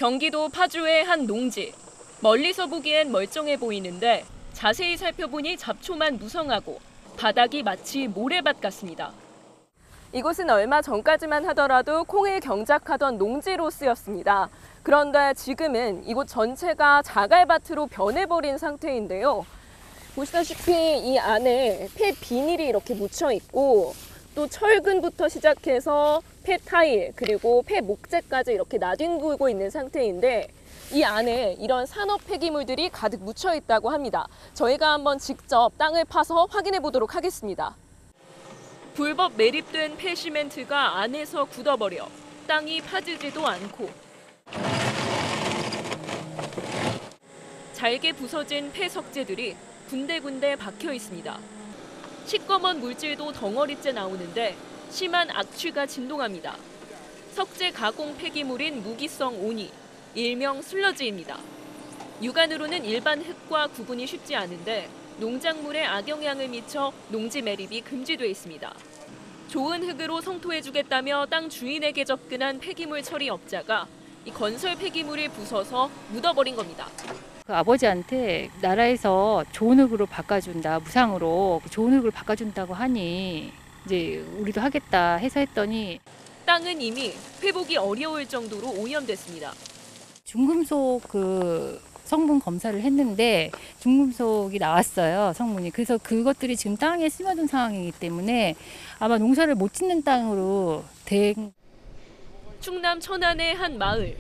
경기도 파주의 한 농지. 멀리서 보기엔 멀쩡해 보이는데 자세히 살펴보니 잡초만 무성하고 바닥이 마치 모래밭 같습니다. 이곳은 얼마 전까지만 하더라도 콩을 경작하던 농지로 쓰였습니다. 그런데 지금은 이곳 전체가 자갈밭으로 변해버린 상태인데요. 보시다시피 이 안에 폐 비닐이 이렇게 묻혀 있고 또 철근부터 시작해서 폐 타일 그리고 폐 목재까지 이렇게 나뒹굴고 있는 상태인데 이 안에 이런 산업 폐기물들이 가득 묻혀 있다고 합니다. 저희가 한번 직접 땅을 파서 확인해 보도록 하겠습니다. 불법 매립된 폐 시멘트가 안에서 굳어버려 땅이 파지지도 않고 잘게 부서진 폐 석재들이 군데군데 박혀 있습니다. 시꺼먼 물질도 덩어리째 나오는데 심한 악취가 진동합니다. 석재 가공 폐기물인 무기성 오니, 일명 슬러지입니다. 육안으로는 일반 흙과 구분이 쉽지 않은데 농작물에 악영향을 미쳐 농지 매립이 금지돼 있습니다. 좋은 흙으로 성토해주겠다며 땅 주인에게 접근한 폐기물 처리 업자가 이 건설 폐기물을 부숴서 묻어버린 겁니다. 그 아버지한테 나라에서 좋은 흙으로 바꿔준다, 무상으로 좋은 흙을 바꿔준다고 하니 이제 우리도 하겠다 해서 했더니 땅은 이미 회복이 어려울 정도로 오염됐습니다. 중금속 성분 검사를 했는데 중금속이 나왔어요, 성분이. 그래서 그것들이 지금 땅에 스며든 상황이기 때문에 아마 농사를 못 짓는 땅으로 된. 충남 천안의 한 마을.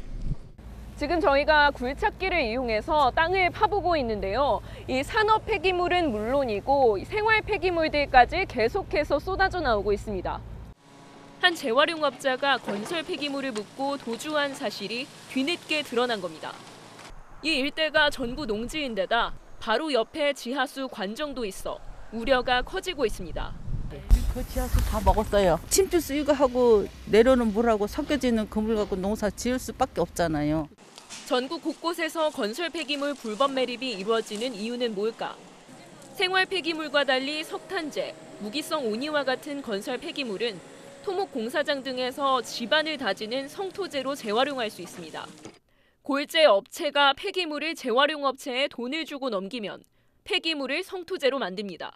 지금 저희가 굴착기를 이용해서 땅을 파보고 있는데요. 이 산업 폐기물은 물론이고 생활 폐기물들까지 계속해서 쏟아져 나오고 있습니다. 한 재활용업자가 건설 폐기물을 묻고 도주한 사실이 뒤늦게 드러난 겁니다. 이 일대가 전부 농지인데다 바로 옆에 지하수 관정도 있어 우려가 커지고 있습니다. 그 지하수 다 먹었어요. 침투 수유하고 내려오는 물하고 섞여지는 그물 갖고 농사 지을 수밖에 없잖아요. 전국 곳곳에서 건설 폐기물 불법 매립이 이루어지는 이유는 뭘까? 생활 폐기물과 달리 석탄재, 무기성 오니와 같은 건설 폐기물은 토목 공사장 등에서 집안을 다지는 성토재로 재활용할 수 있습니다. 골재 업체가 폐기물을 재활용 업체에 돈을 주고 넘기면 폐기물을 성토재로 만듭니다.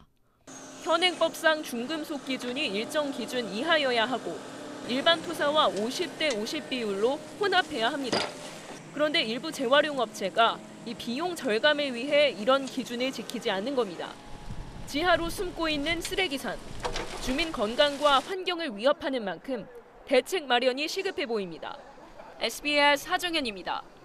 현행법상 중금속 기준이 일정 기준 이하여야 하고 일반 토사와 50대 50 비율로 혼합해야 합니다. 그런데 일부 재활용 업체가 이 비용 절감을 위해 이런 기준을 지키지 않는 겁니다. 지하로 숨고 있는 쓰레기산, 주민 건강과 환경을 위협하는 만큼 대책 마련이 시급해 보입니다. SBS 하정현입니다.